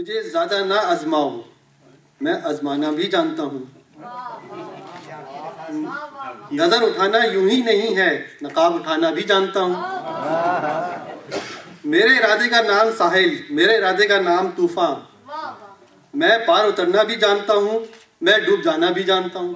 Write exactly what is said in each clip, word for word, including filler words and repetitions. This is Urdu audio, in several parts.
مجھے زیادہ نہ آزماؤ، میں آزمانا بھی جانتا ہوں۔ نظر اٹھانا یوں ہی نہیں ہے، نقاب اٹھانا بھی جانتا ہوں۔ میرے ارادے کا نام ساحل، میرے ارادے کا نام طوفان، میں پار اترنا بھی جانتا ہوں، میں ڈوب جانا بھی جانتا ہوں۔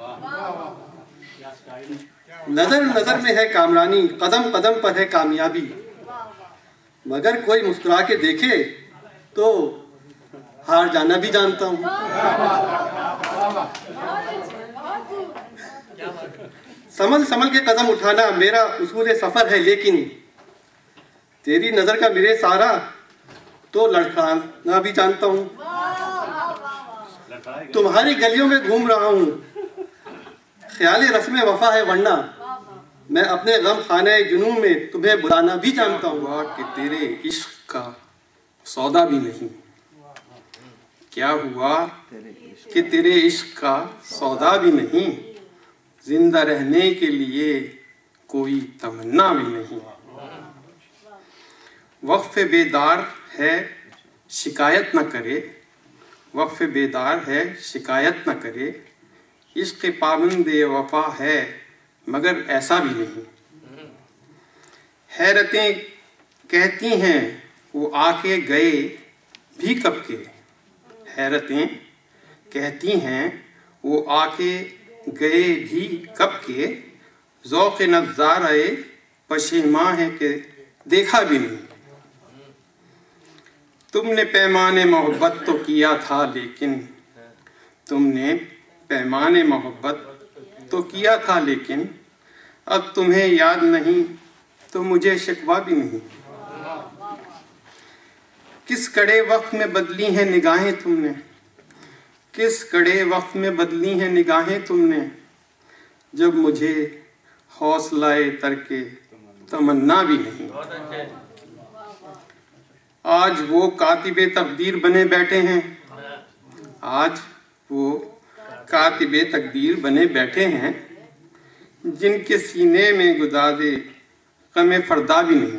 نظر نظر میں ہے کامرانی، قدم قدم پر ہے کامیابی، مگر کوئی مسکرا کے دیکھے تو ہار جانا بھی جانتا ہوں۔ سمل سمل کے قدم اٹھانا میرا اصول سفر ہے، لیکن تیری نظر کا میرے سارا تو لڑکھڑانا بھی جانتا ہوں۔ تمہاری گلیوں میں گھوم رہا ہوں، خیال رسم وفا ہے ورنہ میں اپنے غم خانہ جنوں میں تمہیں بلانا بھی جانتا ہوں۔ ہوا کہ تیرے عشق کا سودا بھی نہیں، کیا ہوا کہ تیرے عشق کا سودا بھی نہیں، زندہ رہنے کے لیے کوئی تمنا بھی نہیں۔ وقف بیدار ہے شکایت نہ کرے، وقف بیدار ہے شکایت نہ کرے، عشق پابند وفا ہے مگر ایسا بھی نہیں۔ حیرتیں کہتی ہیں وہ آ کے گئے بھی کب کے، حیرتیں کہتی ہیں وہ آ کے گئے بھی کب کے، ذوق نظارہ پشیماں ہے کہ دیکھا بھی نہیں۔ تم نے پیمان محبت تو کیا تھا لیکن، تم نے پیمان محبت تو کیا تھا لیکن، اب تمہیں یاد نہیں تو مجھے شکوہ بھی نہیں۔ کس کڑے وقت میں بدلی ہیں نگاہیں تم نے، کس کڑے وقت میں بدلی ہیں نگاہیں تم نے، جب مجھے حوصلہ ترک تمنا بھی نہیں۔ آج وہ کاتب تقدیر بنے بیٹھے ہیں، آج وہ کاتب تقدیر بنے بیٹھے ہیں، جن کے سینے میں گداز غم فردا بھی نہیں۔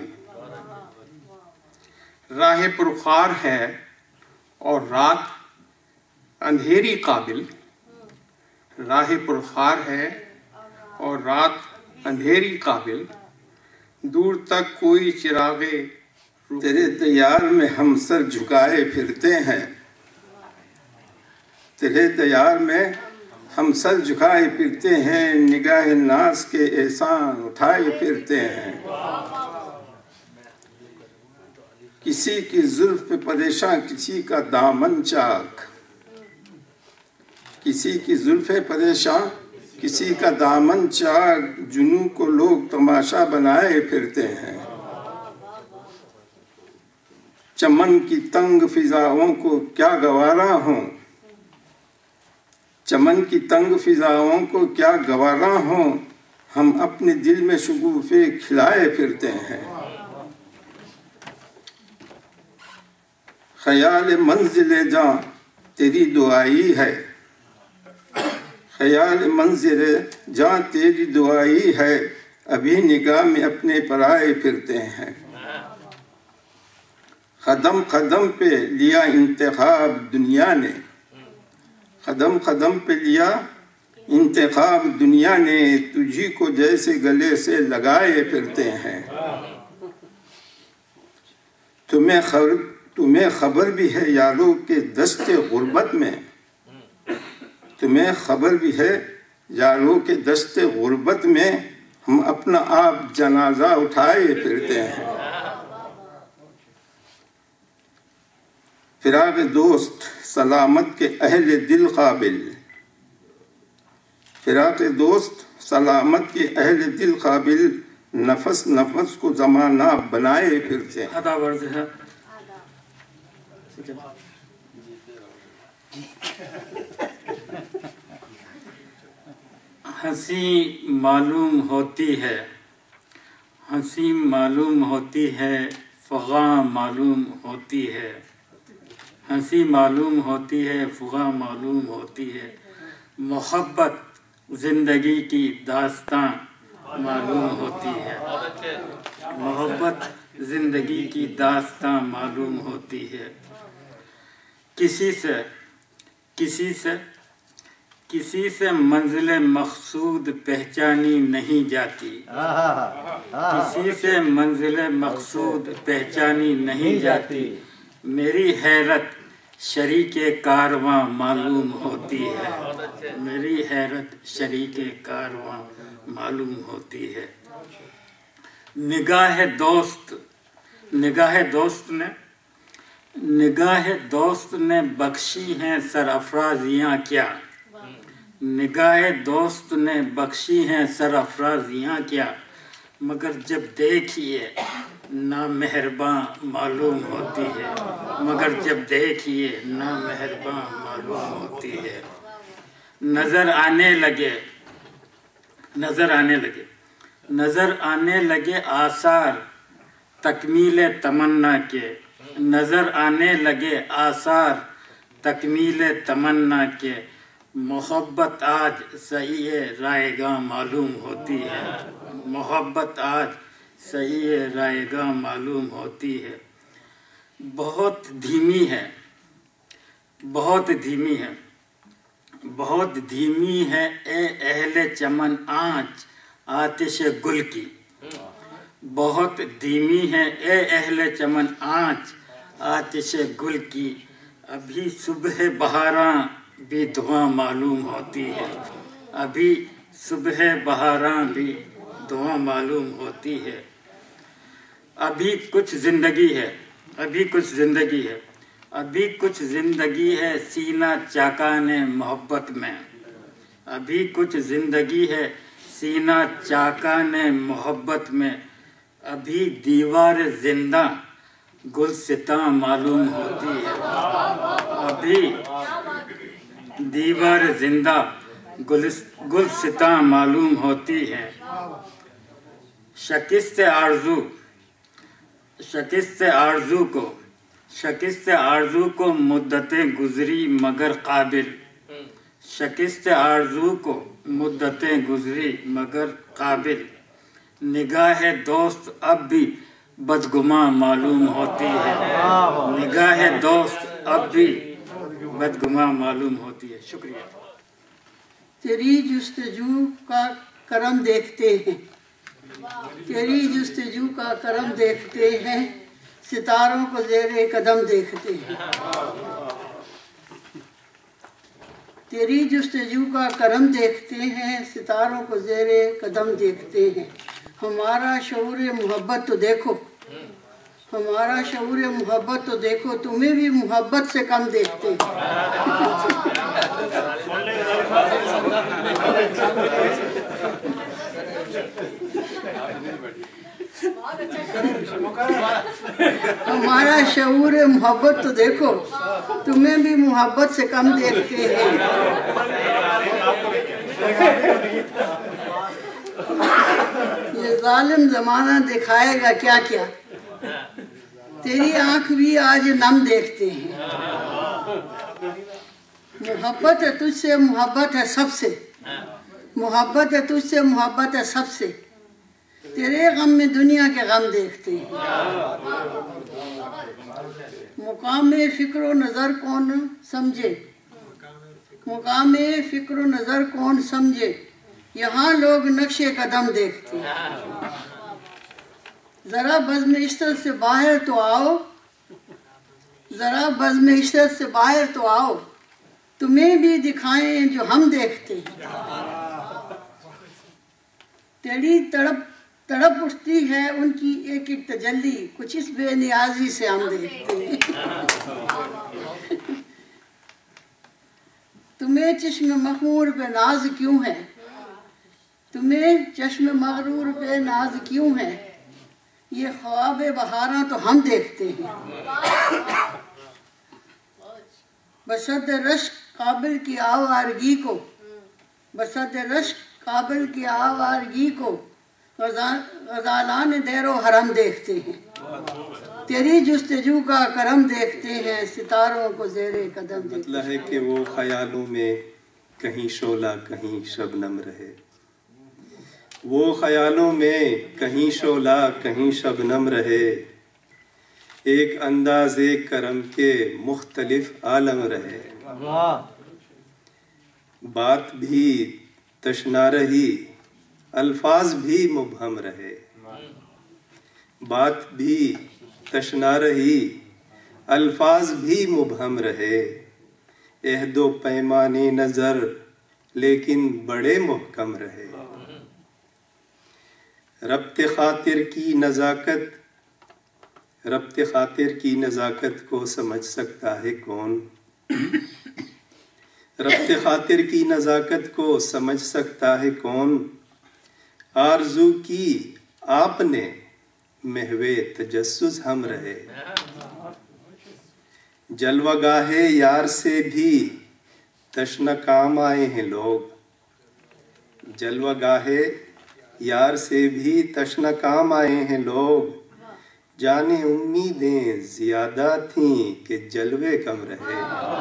راہ پرخار ہے اور رات اندھیری قابل، راہ پرخار ہے اور رات اندھیری قابل، دور تک کوئی چراغ تیرے دیار میں ہم سر جھکائے پھرتے ہیں، تیرے دیار میں ہم سر جھکائے پھرتے ہیں، نگاہ ناز کے احسان اٹھائے پھرتے ہیں۔ کسی کی زلف پریشاں کسی کا دامن چاک، کسی کی زلف پریشاں کسی کا دامن چاک، جنوں کو لوگ تماشا بنائے پھرتے ہیں۔ چمن کی تنگ فضاؤں کو کیا گوارا ہوں، چمن کی تنگ فضاؤں کو کیا گوارا ہوں، ہم اپنے دل میں شگوفے کھلائے پھرتے ہیں۔ خیال منزل جاں تیری دعائی ہے، خیال منزل جاں تیری دعائی ہے، ابھی نگاہ میں اپنے پرائے پھرتے ہیں۔ قدم قدم پہ لیا انتخاب دنیا نے، قدم قدم پہ لیا انتخاب دنیا نے، تجھی کو جیسے گلے سے لگائے پھرتے ہیں۔ تمہیں خبر تمہیں خبر بھی ہے یاروں کے دست غربت میں، تمہیں خبر بھی ہے یاروں کے دست غربت میں، ہم اپنا آپ جنازہ اٹھائے پھرتے ہیں۔ فراق دوست سلامت کے اہل دل قابل، فراق دوست سلامت کے اہل دل قابل، نفس نفس کو زمانہ بنائے پھرتے ہیں۔ آداب عرض ہے۔ ہنسی معلوم ہوتی ہے، ہنسی معلوم ہوتی ہے، فغاں معلوم ہوتی ہے، ہنسی معلوم ہوتی ہے، فغاں معلوم ہوتی ہے، محبت زندگی کی داستاں معلوم ہوتی ہے، محبت زندگی کی داستاں معلوم ہوتی ہے۔ کسی سے کسی سے کسی سے منزل مقصود پہچانی نہیں جاتی، کسی سے منزل مقصود پہچانی نہیں جاتی، میری حیرت شریک کارواں معلوم ہوتی ہے، میری حیرت شریک کارواں معلوم ہوتی ہے۔ نگاہ دوست نگاہ دوست نے نگاہ دوست نے بخشی ہیں سرافرازیاں کیا، نگاہ دوست نے بخشی ہیں سرافرازیاں کیا، مگر جب دیکھیے نامہرباں معلوم ہوتی ہے، مگر جب دیکھیے نامہرباں معلوم ہوتی ہے۔ نظر آنے لگے نظر آنے لگے نظر آنے لگے آثار تکمیل تمنا کے، نظر آنے لگے آثار تکمیل تمنا کے، محبت آج صحیح رائے گاں معلوم ہوتی ہے، محبت آج صحیح رائے گاں معلوم ہوتی ہے۔ بہت دھیمی ہے بہت دھیمی ہے بہت دھیمی ہے اے اہل چمن آنچ آتش گل کی، بہت دھیمی ہے اے اہل چمن آنچ آتش گل کی، ابھی صبح بہاراں بھی دعاں معلوم ہوتی ہے، ابھی صبح بہاراں بھی دعاں معلوم ہوتی ہے۔ ابھی کچھ زندگی ہے ابھی کچھ زندگی ہے ابھی کچھ زندگی ہے سینہ چاکان محبت میں، ابھی کچھ زندگی ہے سینہ چاکان محبت میں، ابھی دیوار زندہ گلستاں معلوم ہوتی ہے، ابھی دیوار زندہ گلستاں معلوم ہوتی ہے۔ شکست آرزو شکست آرزو کو شکست آرزو کو مدتیں گزری مگر قابل، شکست آرزو کو مدتیں گزری مگر قابل، نگاہ دوست اب بھی بدگماں معلوم ہوتی ہے، نگاہ دوست اب بھی بدگماں معلوم ہوتی ہے۔ شکریہ۔ تیری جستجو کا کرم دیکھتے ہیں تیری جستجو کا کرم دیکھتے ہیں، ستاروں کو زیر قدم دیکھتے ہیں، تیری جستجو کا کرم دیکھتے ہیں، ستاروں کو زیر قدم دیکھتے ہیں، ہمارا شعور محبت تو دیکھو ہمارا شعور محبت تو دیکھو، تمہیں بھی محبت سے کم دیکھتے ہیں۔ ہمارا شعور محبت تو دیکھو، تمہیں بھی محبت سے کم دیکھتے ہیں۔ یہ ظالم زمانہ دکھائے گا کیا کیا، تیری آنکھ بھی آج نم دیکھتے ہیں۔ محبت ہے تجھ سے محبت ہے سب سے، محبت ہے تجھ سے محبت ہے سب سے، تیرے غم میں دنیا کے غم دیکھتے ہیں۔ مقام فکر و نظر کون سمجھے مقام فکر و نظر کون سمجھے، یہاں لوگ نقش قدم دیکھتے ہیں۔ ذرا بزم عشرت سے باہر تو آؤ ذرا بزم عشرت سے باہر تو آؤ، تمہیں بھی دکھائیں جو ہم دیکھتے ہیں۔ تیری تڑپ تڑپ اٹھتی ہے ان کی ایک ایک تجلی، کچھ اس بے نیازی سے ہم دیکھتے ہیں۔ تمہیں چشم مغرور بے ناز کیوں ہے تمہیں چشم مغرور بے ناز کیوں ہے، یہ خواب بہاراں تو ہم دیکھتے ہیں۔ بسد رشک قابل کی آوارگی کو بسد رشک قابل کی آوارگی کو غزالان دیر و حرم دیکھتے ہیں۔ تیری جستجو کا کرم دیکھتے ہیں، ستاروں کو زیر قدم دیکھتے ہیں۔ مطلب ہے کہ وہ خیالوں میں کہیں شعلہ کہیں شبنم رہے، وہ خیالوں میں کہیں شعلہ کہیں شبنم رہے، ایک انداز کرم کے مختلف عالم رہے، بات بھی تشنا رہی، الفاظ بھی مبہم رہے، بات بھی تشنا رہی، الفاظ بھی مبہم رہے، عہد و پیمانے نظر لیکن بڑے محکم رہے، ربط خاطر کی نزاکت ربط خاطر کی نزاکت کو سمجھ سکتا ہے کون؟ ربط خاطر کی نزاکت کو سمجھ سکتا ہے کون؟ آرزو کی آپ نے محو تجسس ہم رہے، جلوہ گاہے یار سے بھی تشنہ کام آئے ہیں لوگ، جلوہ گاہے یار سے بھی تشنہ کام آئے ہیں لوگ، جانے امیدیں زیادہ تھیں کہ جلوے کم رہے،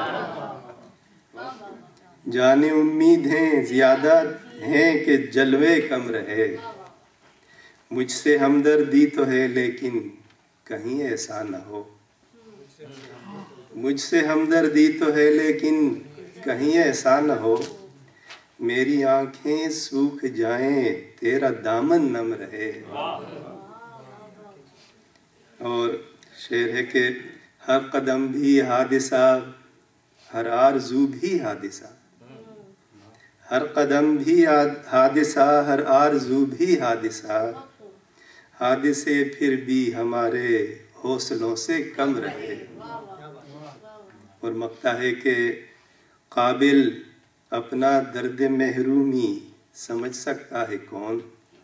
جانے امیدیں زیادہ ہیں کہ جلوے کم رہے، مجھ سے ہمدردی تو ہے لیکن کہیں ایسا نہ ہو، مجھ سے ہمدردی تو ہے لیکن کہیں ایسا نہ ہو، میری آنکھیں سوکھ جائیں تیرا دامن نم رہے۔ اور شعر ہے کہ ہر قدم بھی حادثہ، ہر آرزو بھی حادثہ، ہر قدم بھی حادثہ، ہر آرزو بھی حادثہ، حادثے پھر بھی ہمارے حوصلوں سے کم رہے۔ اور مقطع ہے کہ قابل اپنا درد محرومی سمجھ سکتا ہے کون؟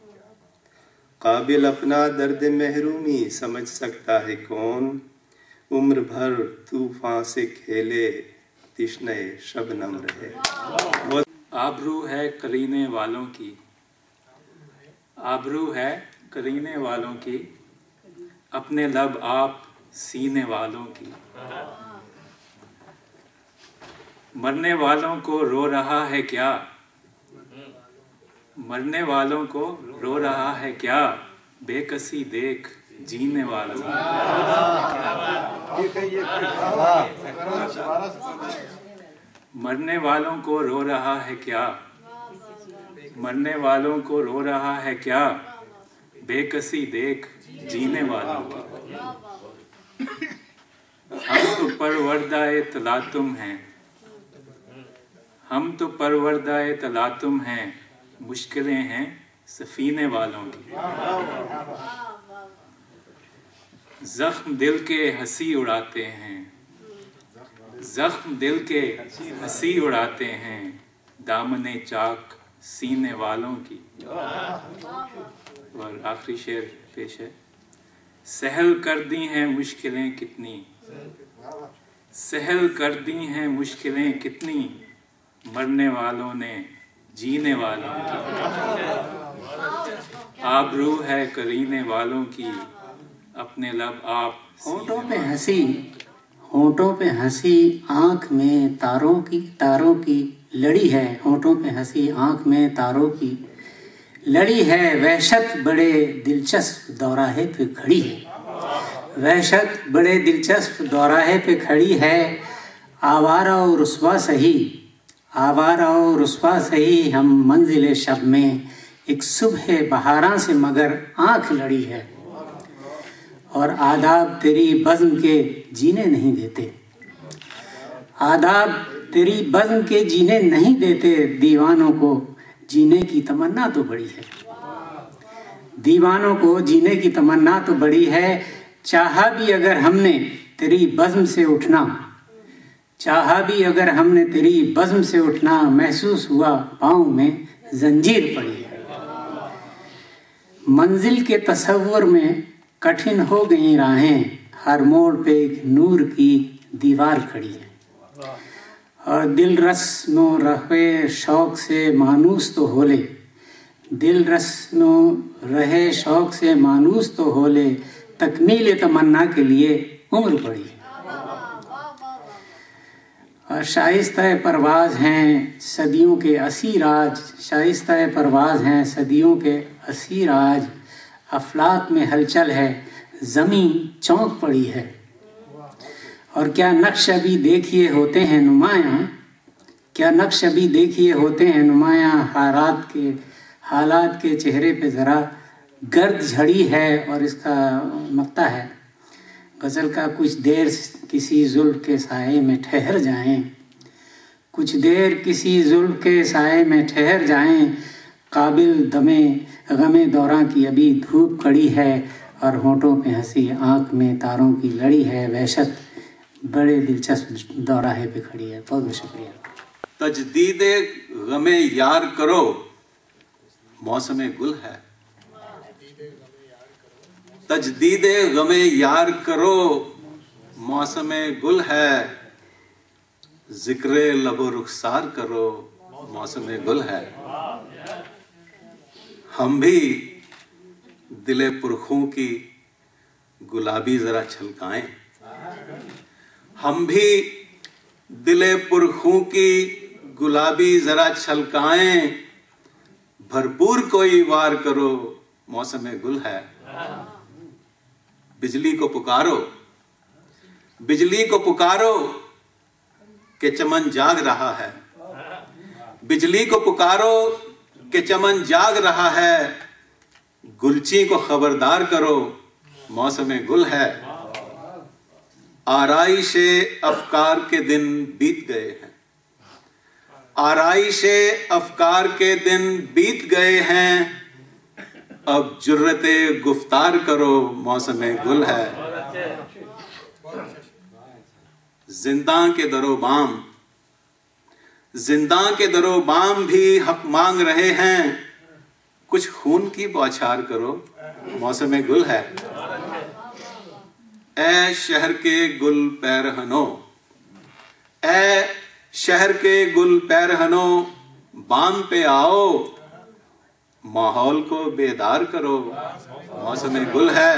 قابل اپنا درد محرومی سمجھ سکتا ہے کون؟ عمر بھر طوفان سے کھیلے تشنہ شبنم رہے۔ آبرو ہے کرینے والوں کی، آبرو ہے کرینے والوں کی، اپنے لب آپ سینے والوں کی، مرنے والوں کو رو رہا ہے کیا، مرنے والوں کو رو رہا ہے کیا، بے کسی دیکھ جینے والوں مرنے والوں کو رو رہا ہے کیا، مرنے والوں کو رو رہا ہے کیا، بے کسی دیکھ جینے والوں کی، ہم تو پروردہ تلاطم ہیں، ہم تو پروردہ تلاطم ہیں، مشکلیں ہیں سفینے والوں کی، زخم دل کے ہنسی اڑاتے ہیں، زخم دل کے ہنسی اڑاتے ہیں، دامن چاک سینے والوں کی۔ اور آخری شعر پیش ہے، سہل کر دی ہیں مشکلیں کتنی، سہل کر دی ہیں مشکلیں کتنی، مرنے والوں نے جینے والوں کی، آبرو ہے کرینے والوں کی، اپنے لب آپ ہونٹوں پہ ہنسی، ہونٹوں پہ ہنسی آنکھ میں تاروں کی، تاروں کی لڑی ہے، ہونٹوں پہ ہنسی آنکھ میں تاروں کی لڑی ہے، وحشت بڑے دلچسپ دوراہے پہ کھڑی ہے، وحشت بڑے دلچسپ دوراہے پہ کھڑی ہے، آوارہ و رسوا سہی، آوارہ و رسوا سہی، ہم منزل شب میں ایک صبح بہاراں سے مگر آنکھ لڑی ہے، اور آداب تیری بزم کے جینے نہیں دیتے، آداب تیری بزم کے جینے نہیں دیتے، دیوانوں کو جینے کی تمنا تو بڑی ہے، دیوانوں کو جینے کی تمنا تو بڑی ہے، چاہا بھی اگر ہم نے تیری بزم سے اٹھنا، چاہا بھی اگر ہم نے تیری بزم سے اٹھنا، محسوس ہوا پاؤں میں زنجیر پڑی ہے، منزل کے تصور میں کٹھن ہو گئی راہیں، ہر موڑ پہ ایک نور کی دیوار کھڑی ہے، اور دل رسم و رہے شوق سے مانوس تو ہولے، دل رسم و رہے شوق سے مانوس تو ہولے، تکمیل تمنا کے لیے عمر پڑی ہے، اور شائستہ پرواز ہیں صدیوں کے اسیر آج، شائستہ پرواز ہیں صدیوں کے اسیر آج، افلاک میں ہلچل ہے زمین چونک پڑی ہے، اور کیا نقش ابھی دیکھیے ہوتے ہیں نمایاں، کیا نقش ابھی دیکھیے ہوتے ہیں نمایاں، حالات کے حالات کے چہرے پہ ذرا گرد جھڑی ہے. اور اس کا مقطع ہے غزل کا، کچھ دیر کسی زلف کے سائے میں ٹھہر جائیں، کچھ دیر کسی زلف کے سائے میں ٹھہر جائیں، قابل دمے غم دوراں کی ابھی دھوپ کڑی ہے، اور ہونٹوں پہ ہنسی آنکھ میں تاروں کی لڑی ہے، وحشت بڑے دلچسپ دوراہے پہ کھڑی ہے. بہت بہت شکریہ. تجدید غم یار کرو موسم گل ہے، تجدید غم یار کرو موسم گل ہے، ذکر لب و رخسار کرو موسم گل ہے. ہم بھی دل پرخوں کی گلابی ذرا چھلکائیں، ہم بھی دل پرخوں کی گلابی ذرا چھلکائیں، بھرپور کوئی وار کرو موسم گل ہے. بجلی کو پکارو، بجلی کو پکارو کہ چمن جاگ رہا ہے، بجلی کو پکارو کہ چمن جاگ رہا ہے، گلچی کو خبردار کرو موسم گل ہے. آرائش افکار کے دن بیت گئے ہیں، آرائش افکار کے دن بیت گئے ہیں، اب جرت گفتار کرو موسم گل ہے. زنداں کے در و بام، زنداں کے در و بام بھی حق مانگ رہے ہیں، کچھ خون کی بوچھار کرو موسم گل ہے. اے شہر کے گل پیرہنو، اے شہر کے گل پیرہنو، بام پہ آؤ، ماحول کو بیدار کرو موسم گل ہے.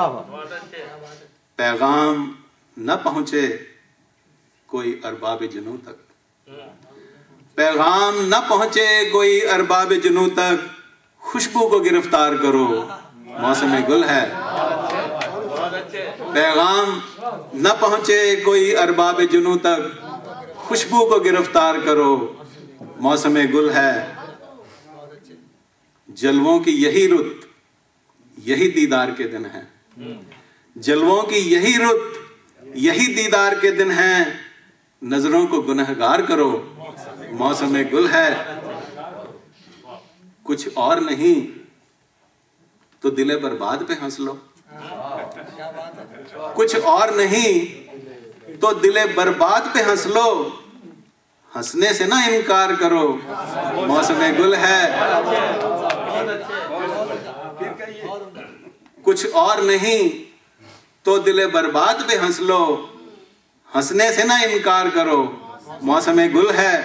پیغام نہ پہنچے کوئی ارباب جنوں تک، پیغام نہ پہنچے کوئی ارباب جنوں تک، خوشبو کو گرفتار کرو موسم گل ہے. پیغام نہ پہنچے کوئی ارباب جنوں تک، خوشبو کو گرفتار کرو موسم گل ہے. جلووں کی یہی رت یہی دیدار کے دن ہے، جلووں کی یہی رت یہی دیدار کے دن ہیں، نظروں کو گنہگار کرو موسم گل ہے. کچھ اور نہیں تو دل برباد پہ ہنس لو، کچھ اور نہیں تو دل برباد پہ ہنس لو، ہنسنے سے نہ انکار کرو موسم گل ہے. کچھ اور نہیں تو دل برباد پہ ہنس لو، ہنسنے سے نہ انکار کرو موسم گل ہے.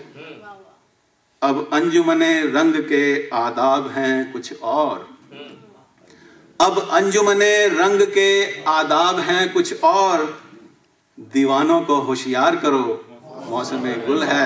اب انجمن رنگ کے آداب ہیں کچھ اور، اب انجمن رنگ کے آداب ہیں کچھ اور، دیوانوں کو ہوشیار کرو موسم گل ہے.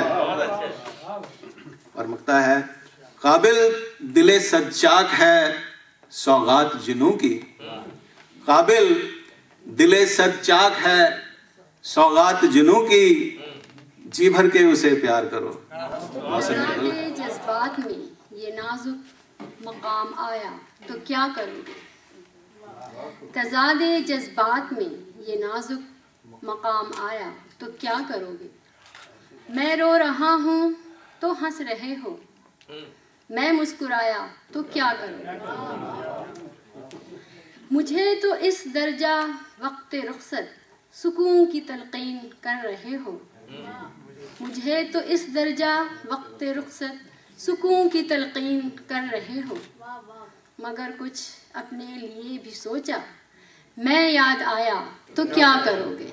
اور مقطع ہے، قابل دل سجاک ہے سوغات جنوں کی، قابل دل سجاک ہے سوغات جنوں کی، جی بھر کے اسے پیار کرو موسم گل ہے. جذبات میں یہ نازک مقام آیا تو کیا کرو گے، تضاد جذبات میں یہ نازک مقام آیا تو کیا کرو گے. میں رو رہا ہوں تو ہنس رہے ہو، میں مسکرایا تو کیا کرو گے. مجھے تو اس درجہ وقت رخصت سکون کی تلقین کر رہے ہو، مجھے تو اس درجہ وقت رخصت سکون کی تلقین کر رہے ہو. مگر کچھ اپنے لیے بھی سوچا، میں یاد آیا تو کیا کرو گے.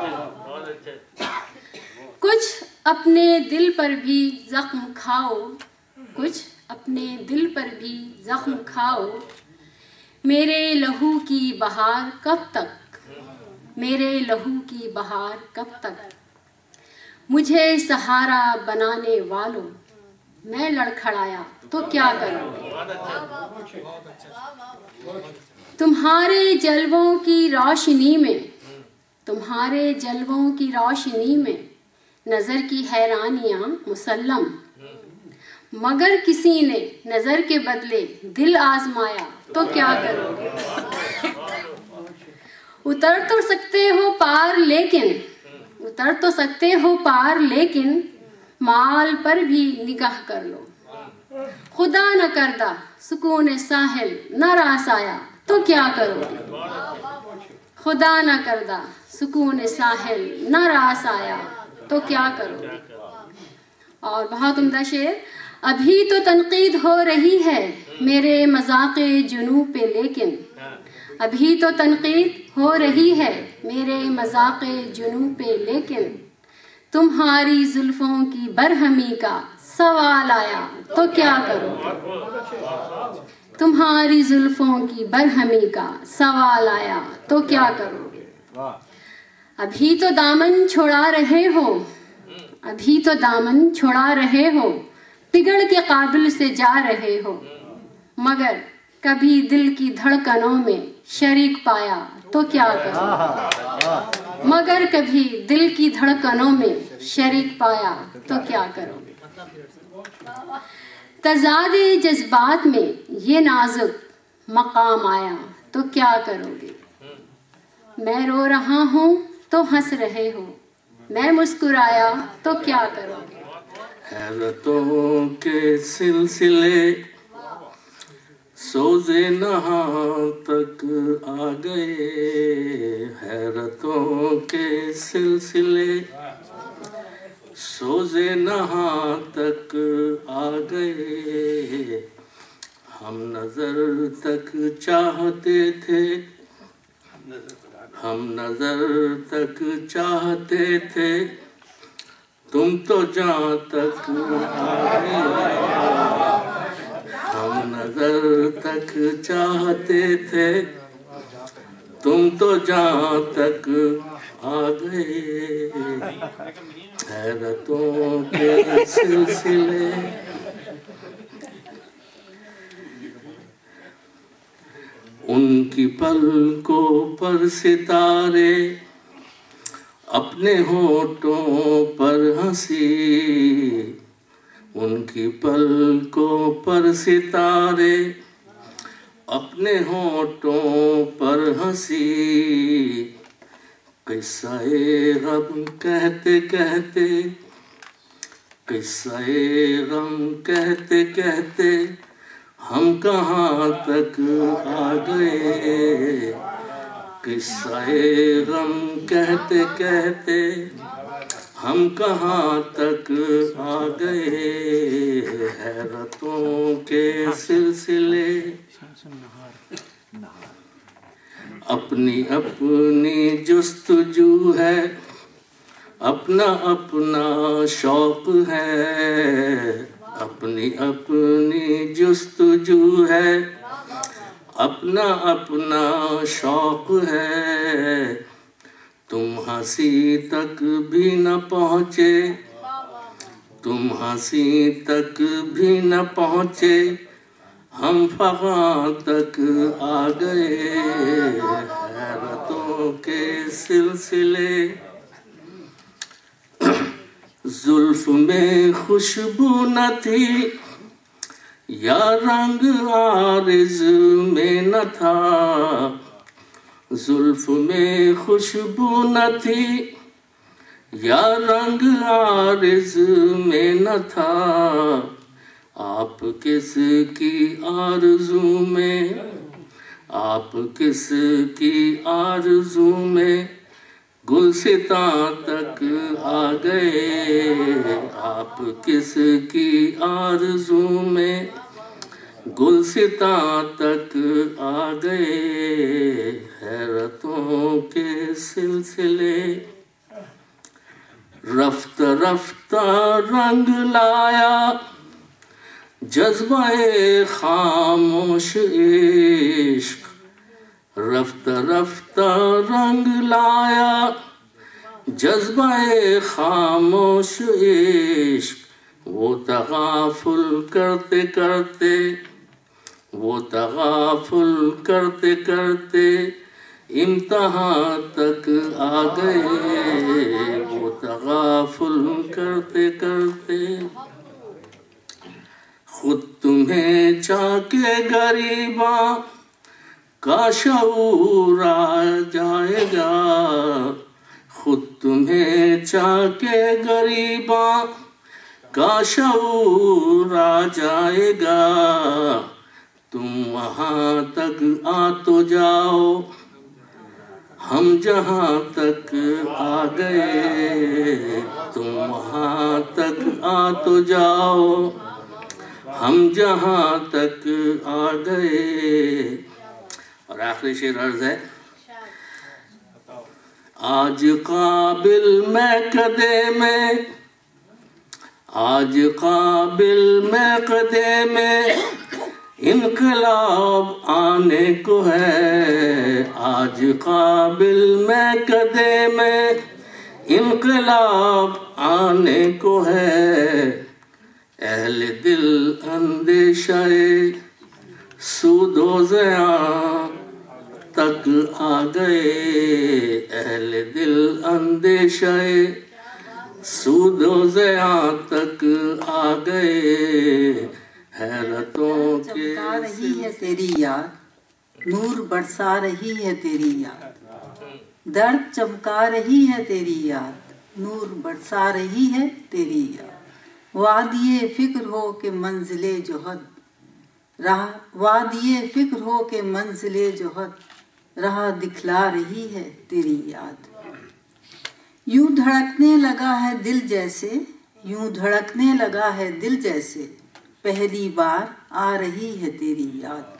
کچھ اپنے دل پر بھی زخم کھاؤ، کچھ اپنے دل پر بھی زخم کھاؤ، میرے لہو کی بہار کب تک، میرے لہو کی بہار کب تک. مجھے سہارا بنانے والوں، میں لڑکھڑایا تو کیا کروں گے؟ تمہارے جلووں کی روشنی میں تمہارے جلووں کی روشنی میں نظر کی حیرانیاں مسلم، مگر کسی نے نظر کے بدلے دل آزمایا تو کیا کرو گے؟ اتر تو سکتے ہو پار لیکن اتر تو سکتے ہو پار لیکن مال پر بھی نگاہ کر لو، خدا نہ کردہ سکون ساحل نہ راس آیا تو کیا کرو گے؟ خدا نہ کردہ سکون ساحل نہ راس آیا تو کیا کرو گے؟ اور بہت عمدہ شعر، ابھی تو تنقید ہو رہی ہے میرے مذاق جنوں پہ لیکن ابھی تو تنقید ہو رہی ہے میرے مذاق جنوں پہ لیکن تمہاری زلفوں کی برہمی کا سوال آیا تو کیا کرو گے؟ تمہاری زلفوں کی برہمی کا سوال آیا تو کیا کرو گے؟ ابھی تو دامن چھڑا رہے ہو ابھی تو دامن چھڑا رہے ہو پگھل کے قابل سے جا رہے ہو، مگر کبھی دل کی دھڑکنوں میں شریک پایا تو کیا کرو؟ مگر کبھی دل کی دھڑکنوں میں شریک پایا تو کیا کرو گے؟ تضاد جذبات میں یہ نازک مقام آیا تو کیا کرو گے؟ میں رو رہا ہوں تو ہنس رہے ہو، میں مسکرایا تو کیا کرو گے؟ حیرتوں کے سلسلے سوزے نہاں تک آ گئے، حیرتوں کے سلسلے سوزے نہاں تک آ گئے، ہم نظر تک چاہتے تھے ہم نظر تک چاہتے تھے تم تو جہاں تک آ گئے، ہم نظر تک چاہتے تھے تم تو جہاں تک آ گئے، حیرتوں کے سلسلے ان کی پلکوں پر ستارے اپنے ہونٹوں پر ہنسی، ان کی پلکوں پر ستارے اپنے ہونٹوں پر ہنسی، قصہ غم کہتے کہتے قصہ غم کہتے کہتے ہم کہاں تک آ گئے، قصہ غم کہتے کہتے ہم کہاں تک آ گئے، حیرتوں کے سلسلے اپنی اپنی جستجو ہے، اپنا اپنا شوق ہے، اپنی اپنی جستجو ہے، اپنا اپنا شوق ہے، تم ہنسی تک بھی نہ پہنچے تم ہنسی تک بھی نہ پہنچے ہم فغاں تک آ گئے، حیرتوں کے سلسلے زلف میں خوشبو نہ تھی یا رنگ عارض میں نہ تھا، زلف میں خوشبو نہ تھی یا رنگ عارض میں نہ تھا، آپ کس کی آرزو میں آپ کس کی آرزو میں گلستاں تک آ گئے، آپ کس کی آرزو میں گلستاں تک آ گئے، حیرتوں کے سلسلے رفتہ رفتہ رنگ لایا جذبہ خاموش عشق، رفتہ رفتہ رنگ لایا جذبہ خاموش عشق، وہ تغافل کرتے کرتے وہ تغافل کرتے کرتے امتحان تک آ گئے، وہ تغافل کرتے کرتے خود تمہیں چاہ کے غریباں کا شعور آ جائے گا، خود تمہیں چاہ کے غریباں کا شعور آ جائے گا، تم وہاں تک آ تو جاؤ ہم جہاں تک آ گئے، تم وہاں تک آ تو جاؤ ہم جہاں تک آ گئے۔ اور آخری شعر عرض ہے، آج قابل میں قدے میں آج قابل میں قدے میں انقلاب آنے کو ہے، آج قابل میں قدے میں انقلاب آنے کو ہے، اہل دل اندیشہ سود و زیاں تک آ گئے، اہل دل اندیشہ سود و زیاں تک آ گئے، حیرتوں کے چمکا رہی ہے تیری یاد، نور برسا رہی ہے تیری یاد، درد چمکا رہی ہے تیری یاد، نور برسا رہی ہے تیری یاد، وادی فکر ہو کہ منزل جوہد راہ وادی فکر ہو کہ منزل جوہد راہ دکھلا رہی ہے تیری یاد، یوں دھڑکنے لگا ہے دل جیسے یوں دھڑکنے لگا ہے دل جیسے پہلی بار آ رہی ہے تیری یاد،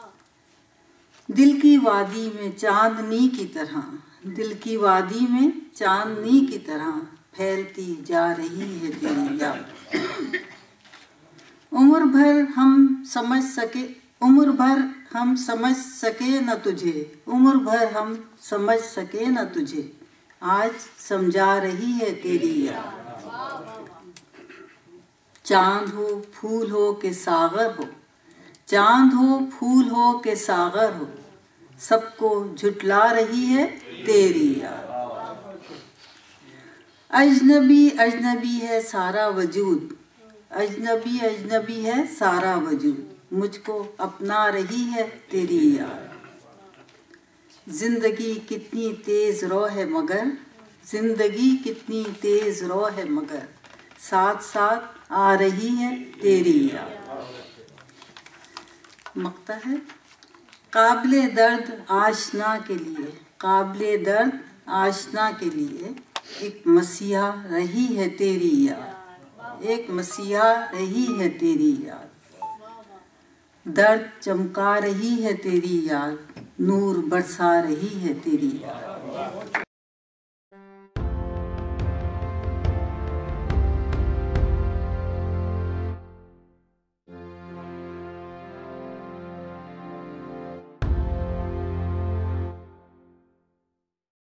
دل کی وادی میں چاندنی کی طرح دل کی وادی میں چاندنی کی طرح پھیلتی جا رہی ہے تیری یاد، عمر بھر ہم سمجھ سکے عمر بھر ہم سمجھ سکے نہ تجھے عمر بھر ہم سمجھ سکے نہ تجھے آج سمجھا رہی ہے تیری یاد، چاند ہو پھول ہو کہ ساغر ہو چاند ہو پھول ہو کہ ساغر ہو سب کو جھٹلا رہی ہے تیری یاد، اجنبی اجنبی ہے سارا وجود اجنبی اجنبی ہے سارا وجود مجھ کو اپنا رہی ہے تیری یاد، زندگی کتنی تیز رو ہے مگر زندگی کتنی تیز رو ہے مگر ساتھ ساتھ آ رہی ہے تیری یاد، مقطع ہے، قابل درد آشنا کے لیے قابل درد آشنا کے لیے ایک مسیحا رہی ہے تیری یاد، ایک مسیحا رہی ہے تیری یاد، درد چمکا رہی ہے تیری یاد، نور برسا رہی ہے تیری یاد۔